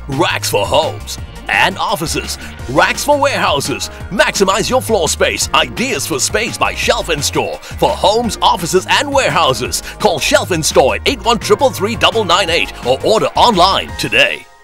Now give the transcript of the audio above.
racks for homes and offices, racks for warehouses. Maximize your floor space. Ideas for space by Shelf & Store for homes, offices, and warehouses. Call Shelf & Store at 81339998 or order online today.